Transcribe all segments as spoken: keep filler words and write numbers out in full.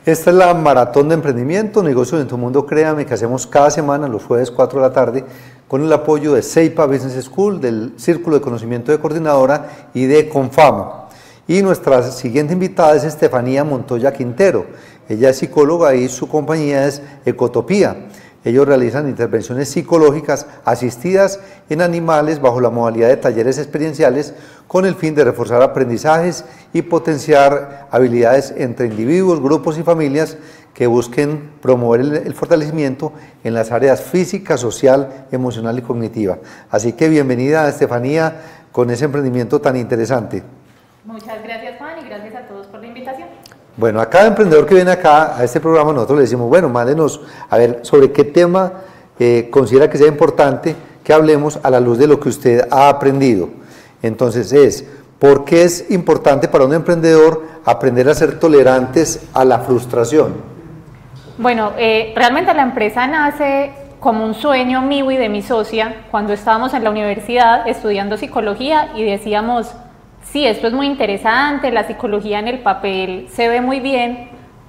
Esta es la Maratón de Emprendimiento, Negocios en tu Mundo, créame, que hacemos cada semana los jueves cuatro de la tarde con el apoyo de Seipa Business School, del Círculo de Conocimiento de Coordinadora y de Confama. Y nuestra siguiente invitada es Estefanía Montoya Quintero. Ella es psicóloga y su compañía es Ecotopía. Ellos realizan intervenciones psicológicas asistidas en animales bajo la modalidad de talleres experienciales con el fin de reforzar aprendizajes y potenciar habilidades entre individuos, grupos y familias que busquen promover el, el fortalecimiento en las áreas física, social, emocional y cognitiva. Así que bienvenida, Estefanía, con ese emprendimiento tan interesante. Muchas gracias, Juan, y gracias a todos por la invitación. Bueno, a cada emprendedor que viene acá a este programa nosotros le decimos, bueno, mándenos a ver sobre qué tema eh, considera que sea importante que hablemos a la luz de lo que usted ha aprendido. Entonces es, ¿por qué es importante para un emprendedor aprender a ser tolerantes a la frustración? Bueno, eh, realmente la empresa nace como un sueño mío y de mi socia cuando estábamos en la universidad estudiando psicología y decíamos, sí, esto es muy interesante, la psicología en el papel se ve muy bien,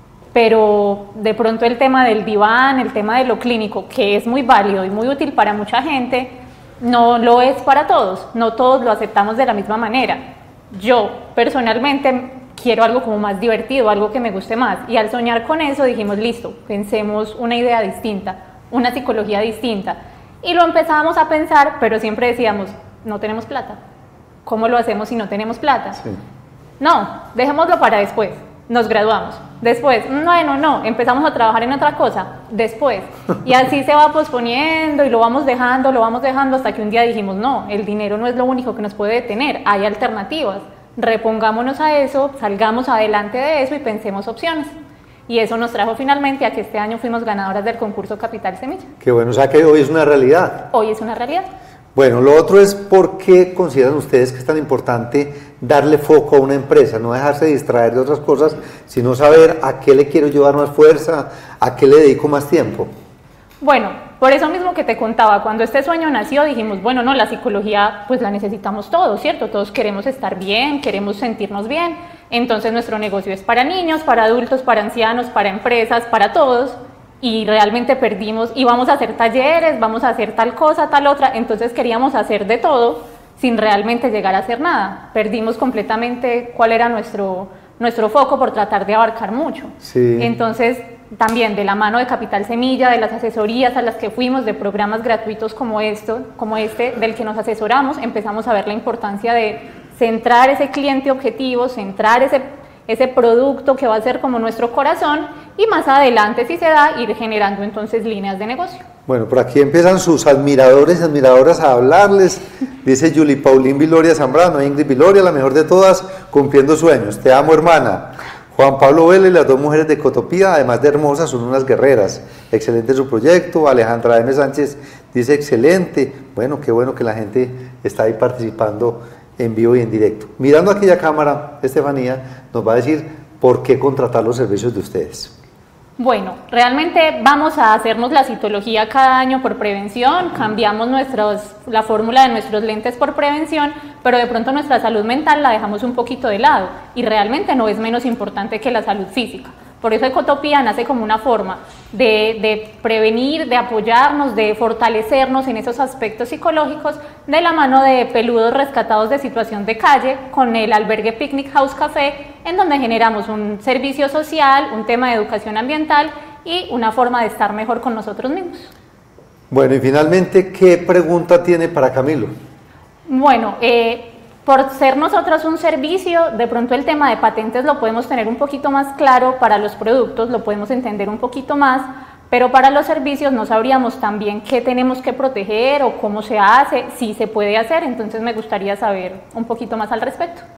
pero de pronto el tema del diván, el tema de lo clínico, que es muy válido y muy útil para mucha gente, no lo es para todos, no todos lo aceptamos de la misma manera. Yo personalmente quiero algo como más divertido, algo que me guste más, y al soñar con eso dijimos, listo, pensemos una idea distinta, una psicología distinta, y lo empezábamos a pensar, pero siempre decíamos, no tenemos plata. ¿Cómo lo hacemos si no tenemos plata? Sí. No, dejémoslo para después, nos graduamos. Después, bueno, no, empezamos a trabajar en otra cosa, después. Y así se va posponiendo y lo vamos dejando, lo vamos dejando hasta que un día dijimos, no, el dinero no es lo único que nos puede detener, hay alternativas. Repongámonos a eso, salgamos adelante de eso y pensemos opciones. Y eso nos trajo finalmente a que este año fuimos ganadoras del concurso Capital Semilla. Qué bueno, o sea que hoy es una realidad. Hoy es una realidad. Bueno, lo otro es por qué consideran ustedes que es tan importante darle foco a una empresa, no dejarse distraer de otras cosas, sino saber a qué le quiero llevar más fuerza, a qué le dedico más tiempo. Bueno, por eso mismo que te contaba, cuando este sueño nació dijimos, bueno, no, la psicología pues la necesitamos todos, ¿cierto? Todos queremos estar bien, queremos sentirnos bien, entonces nuestro negocio es para niños, para adultos, para ancianos, para empresas, para todos. Y realmente perdimos, y vamos a hacer talleres, vamos a hacer tal cosa, tal otra, entonces queríamos hacer de todo sin realmente llegar a hacer nada. Perdimos completamente cuál era nuestro, nuestro foco por tratar de abarcar mucho. Sí. Entonces, también de la mano de Capital Semilla, de las asesorías a las que fuimos, de programas gratuitos como, esto, como este, del que nos asesoramos, empezamos a ver la importancia de centrar ese cliente objetivo, centrar ese ese producto que va a ser como nuestro corazón y más adelante, si se da, ir generando entonces líneas de negocio. Bueno, por aquí empiezan sus admiradores y admiradoras a hablarles. Dice Julie Paulín Viloria Zambrano, Ingrid Viloria, la mejor de todas, cumpliendo sueños. Te amo, hermana. Juan Pablo Vélez, las dos mujeres de Ecotopía, además de hermosas, son unas guerreras. Excelente su proyecto. Alejandra M. Sánchez dice excelente. Bueno, qué bueno que la gente está ahí participando en vivo y en directo. Mirando aquella cámara, Estefanía nos va a decir por qué contratar los servicios de ustedes. Bueno, realmente vamos a hacernos la citología cada año por prevención, cambiamos nuestros, la fórmula de nuestros lentes por prevención, pero de pronto nuestra salud mental la dejamos un poquito de lado y realmente no es menos importante que la salud física. Por eso Ecotopía nace como una forma de, de prevenir, de apoyarnos, de fortalecernos en esos aspectos psicológicos de la mano de peludos rescatados de situación de calle con el albergue Picnic House Café, en donde generamos un servicio social, un tema de educación ambiental y una forma de estar mejor con nosotros mismos. Bueno, y finalmente, ¿qué pregunta tiene para Camilo? Bueno, eh, por ser nosotros un servicio, de pronto el tema de patentes lo podemos tener un poquito más claro para los productos, lo podemos entender un poquito más, pero para los servicios no sabríamos también qué tenemos que proteger o cómo se hace, si se puede hacer, entonces me gustaría saber un poquito más al respecto.